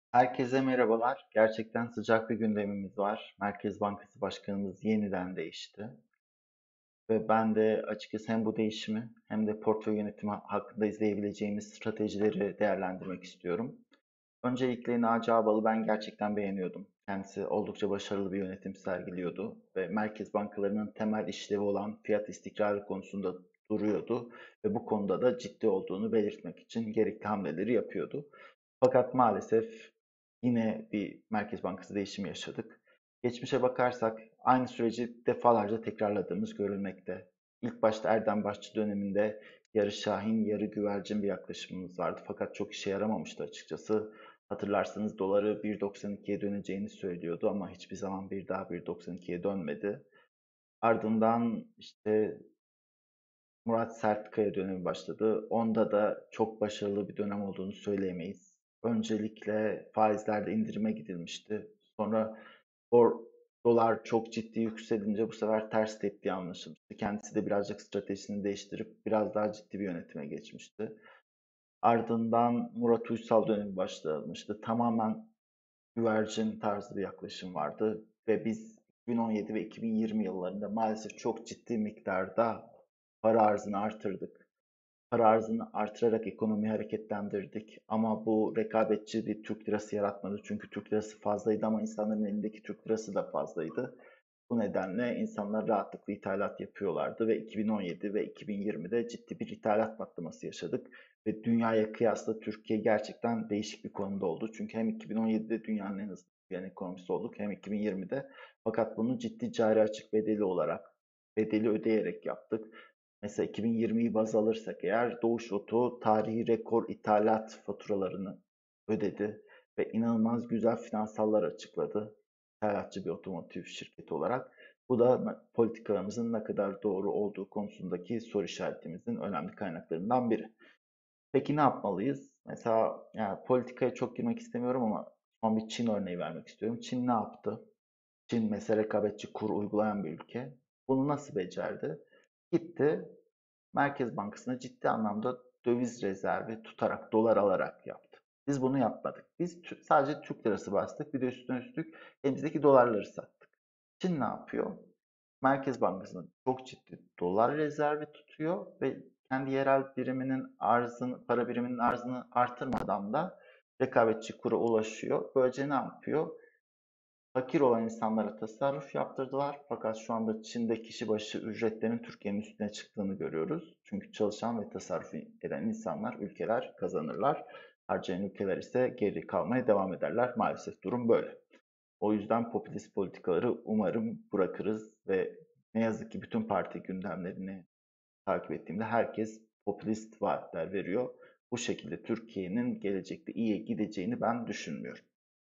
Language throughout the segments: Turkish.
Herkese merhabalar. Gerçekten sıcak bir gündemimiz var. Merkez Bankası Başkanımız yeniden değişti. Ve ben de açıkçası hem bu değişimi hem de portföy yönetimi hakkında izleyebileceğimiz stratejileri değerlendirmek istiyorum. Öncelikle Naci Ağbal'ı ben gerçekten beğeniyordum. Kendisi oldukça başarılı bir yönetim sergiliyordu ve merkez bankalarının temel işlevi olan fiyat istikrarı konusunda duruyordu ve bu konuda da ciddi olduğunu belirtmek için gerekli hamleleri yapıyordu. Fakat maalesef yine bir Merkez Bankası değişimi yaşadık. Geçmişe bakarsak aynı süreci defalarca tekrarladığımız görülmekte. İlk başta Erdem Başçı döneminde yarı şahin, yarı güvercin bir yaklaşımımız vardı. Fakat çok işe yaramamıştı açıkçası. Hatırlarsanız doları 1.92'ye döneceğini söylüyordu ama hiçbir zaman bir daha 1.92'ye dönmedi. Ardından işte Murat Sertkaya dönemi başladı. Onda da çok başarılı bir dönem olduğunu söyleyemeyiz. Öncelikle faizlerde indirime gidilmişti. Sonra dolar çok ciddi yükselince bu sefer ters tepki anlaşılmıştı. Kendisi de birazcık stratejisini değiştirip biraz daha ciddi bir yönetime geçmişti. Ardından Murat Uysal dönemi başlamıştı. Tamamen güvercin tarzı bir yaklaşım vardı ve biz 2017 ve 2020 yıllarında maalesef çok ciddi miktarda para arzını artırdık. Para arzını artırarak ekonomiyi hareketlendirdik. Ama bu rekabetçi bir Türk lirası yaratmadı. Çünkü Türk lirası fazlaydı ama insanların elindeki Türk lirası da fazlaydı. Bu nedenle insanlar rahatlıkla ithalat yapıyorlardı ve 2017 ve 2020'de ciddi bir ithalat patlaması yaşadık. Ve dünyaya kıyasla Türkiye gerçekten değişik bir konumda oldu. Çünkü hem 2017'de dünyanın en hızlı büyüyen ekonomisi olduk hem 2020'de. Fakat bunu ciddi cari açık bedeli olarak, bedeli ödeyerek yaptık. Mesela 2020'yi baz alırsak eğer Doğuş Oto tarihi rekor ithalat faturalarını ödedi ve inanılmaz güzel finansallar açıkladı. İthalatçı bir otomotiv şirketi olarak. Bu da politikalarımızın ne kadar doğru olduğu konusundaki soru işaretimizin önemli kaynaklarından biri. Peki ne yapmalıyız? Mesela yani politikaya çok girmek istemiyorum ama son bir Çin örneği vermek istiyorum. Çin ne yaptı? Çin mesela rekabetçi kur uygulayan bir ülke. Bunu nasıl becerdi? Gitti Merkez Bankası'na ciddi anlamda döviz rezervi tutarak, dolar alarak yaptı. Biz bunu yapmadık. Biz sadece Türk lirası bastık. Bir de üstüne üstlük elimizdeki dolarları sattık. Çin ne yapıyor? Merkez Bankası'na çok ciddi dolar rezervi tutuyor ve kendi yerel biriminin arzını, para biriminin arzını artırmadan da rekabetçi kura ulaşıyor. Böylece ne yapıyor? Fakir olan insanlara tasarruf yaptırdılar. Fakat şu anda Çin'de kişi başı ücretlerin Türkiye'nin üstüne çıktığını görüyoruz. Çünkü çalışan ve tasarruf eden insanlar, ülkeler kazanırlar. Harcayan ülkeler ise geri kalmaya devam ederler. Maalesef durum böyle. O yüzden popülist politikaları umarım bırakırız ve ne yazık ki bütün parti gündemlerini takip ettiğimde herkes popülist vaatler veriyor. Bu şekilde Türkiye'nin gelecekte iyiye gideceğini ben düşünmüyorum.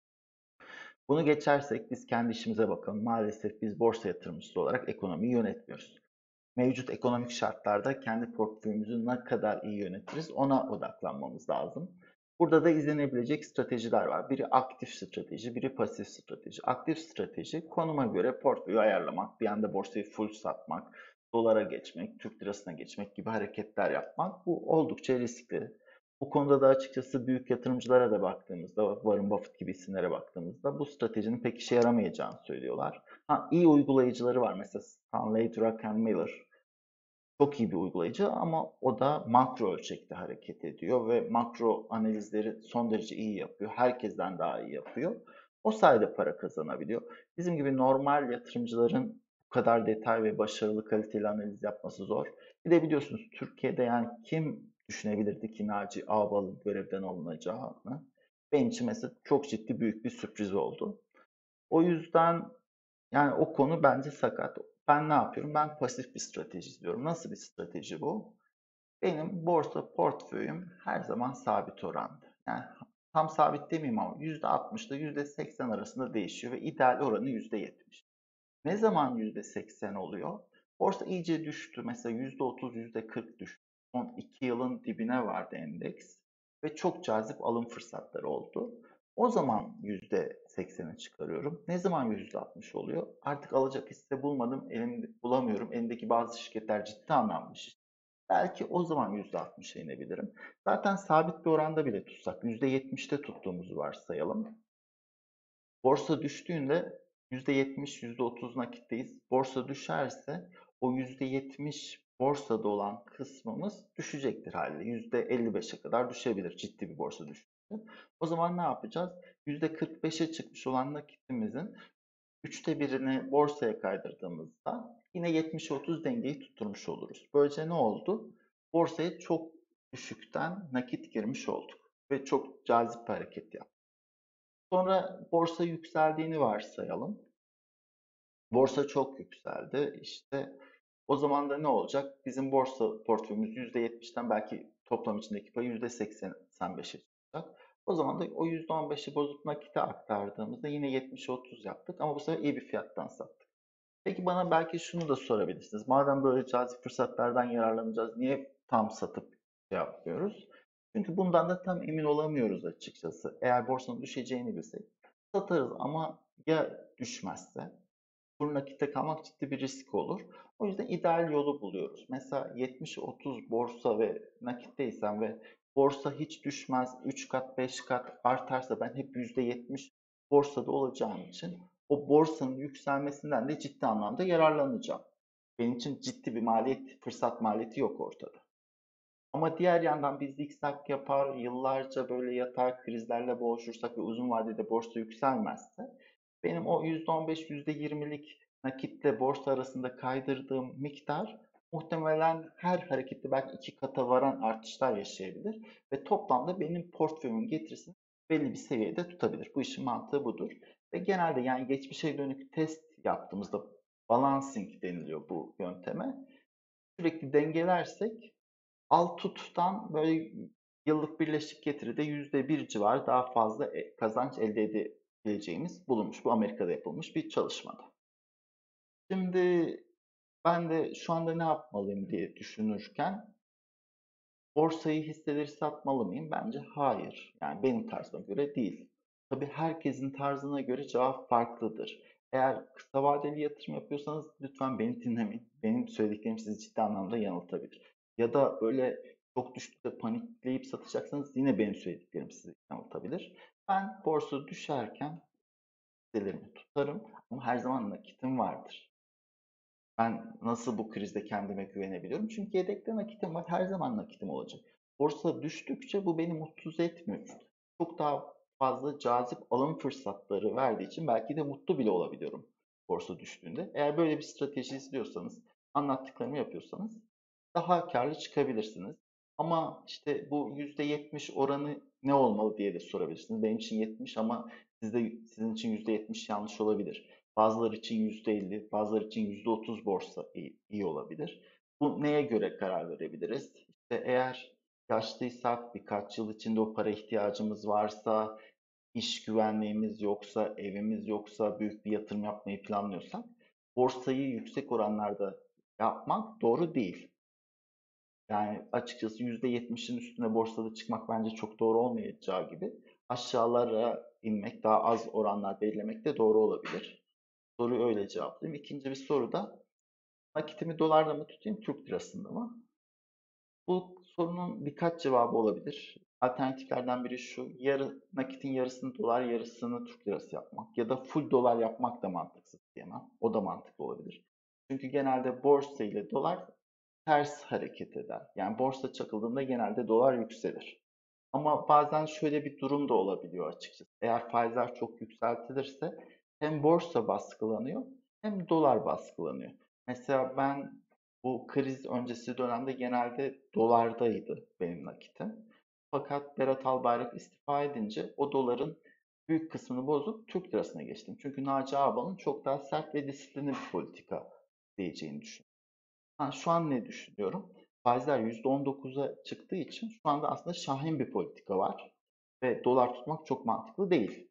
Bunu geçersek biz kendi işimize bakalım. Maalesef biz borsa yatırımcısı olarak ekonomiyi yönetmiyoruz. Mevcut ekonomik şartlarda kendi portföyümüzü ne kadar iyi yönetiriz ona odaklanmamız lazım. Burada da izlenebilecek stratejiler var. Biri aktif strateji, biri pasif strateji. Aktif strateji konuma göre portföyü ayarlamak, bir anda borsayı full satmak, dolara geçmek, Türk lirasına geçmek gibi hareketler yapmak. Bu oldukça riskli. Bu konuda da açıkçası büyük yatırımcılara da baktığımızda, Warren Buffett gibi isimlere baktığımızda bu stratejinin pek işe yaramayacağını söylüyorlar. Ha, iyi uygulayıcıları var. Mesela Stanley Druckenmiller çok iyi bir uygulayıcı ama o da makro ölçekte hareket ediyor ve makro analizleri son derece iyi yapıyor. Herkesten daha iyi yapıyor. O sayede para kazanabiliyor. Bizim gibi normal yatırımcıların bu kadar detay ve başarılı kaliteli analiz yapması zor. Bir de biliyorsunuz Türkiye'de yani kim düşünebilirdi ki Naci Ağbal'ın görevden alınacağını? Benim için mesela çok ciddi büyük bir sürpriz oldu. O yüzden yani o konu bence sakat. Ben ne yapıyorum? Ben pasif bir strateji izliyorum. Nasıl bir strateji bu? Benim borsa portföyüm her zaman sabit oranda. Yani tam sabit demeyeyim ama %60 ile %80 arasında değişiyor ve ideal oranı %70. Ne zaman %80 oluyor? Borsa iyice düştü. Mesela %30, %40 düştü. Son 2 yılın dibine vardı endeks ve çok cazip alım fırsatları oldu. O zaman %80'e çıkarıyorum. Ne zaman %60 oluyor? Artık alacak hisse bulmadım, bulamıyorum. Elimdeki bazı şirketler ciddi anlamda şiş. Belki o zaman %60'a inebilirim. Zaten sabit bir oranda bile tutsak, %70'te tuttuğumuzu varsayalım. Borsa düştüğünde %70, %30 nakitteyiz. Borsa düşerse o %70 borsada olan kısmımız düşecektir haliyle. %55'e kadar düşebilir ciddi bir borsa düşüşü. O zaman ne yapacağız? %45'e çıkmış olan nakitimizin 1/3'ünü borsaya kaydırdığımızda yine 70-30 dengeyi tutturmuş oluruz. Böylece ne oldu? Borsaya çok düşükten nakit girmiş olduk ve çok cazip bir hareket yaptık. Sonra borsa yükseldiğini varsayalım. Borsa çok yükseldi. İşte o zaman da ne olacak? Bizim borsa portföyümüz %70'ten belki toplam içindeki payı %85'e çıkacak. O zaman da o %15'i bozup nakite aktardığımızda yine 70'e 30 yaptık ama bu sefer iyi bir fiyattan sattık. Peki bana belki şunu da sorabilirsiniz. Madem böyle cazip fırsatlardan yararlanacağız, niye tam satıp şey yapmıyoruz? Çünkü bundan da tam emin olamıyoruz açıkçası. Eğer borsanın düşeceğini bilsek satarız ama ya düşmezse? Bu nakitte kalmak ciddi bir risk olur. O yüzden ideal yolu buluyoruz. Mesela 70-30 borsa ve nakitteysem ve borsa hiç düşmez, 3 kat 5 kat artarsa ben hep %70 borsada olacağım için o borsanın yükselmesinden de ciddi anlamda yararlanacağım. Benim için ciddi bir maliyet, fırsat maliyeti yok ortada. Ama diğer yandan biz zikzak yapar, yıllarca böyle yatar krizlerle boğuşursak ve uzun vadede borsa yükselmezse benim o %15, %20'lik nakitle borsa arasında kaydırdığım miktar muhtemelen her harekette belki 2 kata varan artışlar yaşayabilir ve toplamda benim portföyümün getirisini belli bir seviyede tutabilir. Bu işin mantığı budur. Ve genelde yani geçmişe dönük test yaptığımızda balancing deniliyor bu yönteme. Sürekli dengelersek alt tuttan böyle yıllık birleşik getiride %1 civarı daha fazla kazanç elde edebileceğimiz bulunmuş. Bu Amerika'da yapılmış bir çalışmada. Şimdi ben de şu anda ne yapmalıyım diye düşünürken borsayı hisseleri satmalı mıyım? Bence hayır. Yani benim tarzıma göre değil. Tabii herkesin tarzına göre cevap farklıdır. Eğer kısa vadeli yatırım yapıyorsanız lütfen beni dinlemeyin. Benim söylediklerim sizi ciddi anlamda yanıltabilir. Ya da öyle çok düştüğünde panikleyip satacaksanız yine benim söylediklerim sizi yanıltabilir. Ben borsa düşerken hisselerimi tutarım ama her zaman nakitim vardır. Ben nasıl bu krizde kendime güvenebiliyorum? Çünkü yedekte nakitim var. Her zaman nakitim olacak. Borsa düştükçe bu beni mutsuz etmiyor. Çok daha fazla cazip alım fırsatları verdiği için belki de mutlu bile olabiliyorum borsa düştüğünde. Eğer böyle bir strateji izliyorsanız, anlattıklarımı yapıyorsanız daha karlı çıkabilirsiniz. Ama işte bu %70 oranı ne olmalı diye de sorabilirsiniz. Benim için 70 ama sizin için %70 yanlış olabilir. Bazıları için %50, bazıları için %30 borsa iyi olabilir. Bu neye göre karar verebiliriz? İşte eğer yaşlıysak, birkaç yıl içinde o para ihtiyacımız varsa, iş güvenliğimiz yoksa, evimiz yoksa, büyük bir yatırım yapmayı planlıyorsak, borsayı yüksek oranlarda yapmak doğru değil. Yani açıkçası %70'in üstüne borsada çıkmak bence çok doğru olmayacağı gibi aşağılara inmek, daha az oranlar belirlemek de doğru olabilir. Soruyu öyle cevaplayayım. İkinci bir soru da nakitimi dolarda mı tutayım, Türk lirasında mı? Bu sorunun birkaç cevabı olabilir. Alternatiflerden biri şu, nakitin yarısını dolar, yarısını Türk lirası yapmak ya da full dolar yapmak da mantıksız diyemem. O da mantıklı olabilir. Çünkü genelde borsa ile dolar ters hareket eder. Yani borsa çakıldığında genelde dolar yükselir. Ama bazen şöyle bir durum da olabiliyor açıkçası. Eğer faizler çok yükseltilirse hem borsa baskılanıyor hem dolar baskılanıyor. Mesela ben bu kriz öncesi dönemde genelde dolardaydı benim nakitim. Fakat Berat Albayrak istifa edince o doların büyük kısmını bozup Türk lirasına geçtim. Çünkü Naci Ağbal'ın çok daha sert ve disiplinli bir politika diyeceğini düşünüyorum. Şu an ne düşünüyorum? Faizler %19'a çıktığı için şu anda aslında şahin bir politika var. Ve dolar tutmak çok mantıklı değil.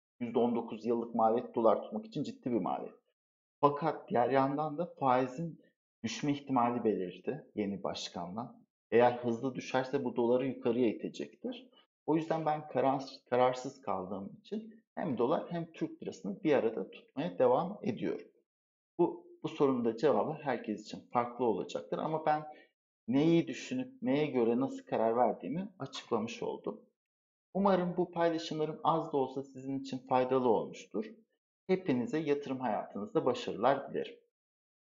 %19 yıllık maliyet dolar tutmak için ciddi bir maliyet. Fakat diğer yandan da faizin düşme ihtimali belirdi yeni başkanla. Eğer hızlı düşerse bu doları yukarıya itecektir. O yüzden ben kararsız kaldığım için hem dolar hem Türk lirasını bir arada tutmaya devam ediyorum. Bu sorunun da cevabı herkes için farklı olacaktır ama ben neyi düşünüp neye göre nasıl karar verdiğimi açıklamış oldum. Umarım bu paylaşımlarım az da olsa sizin için faydalı olmuştur. Hepinize yatırım hayatınızda başarılar dilerim.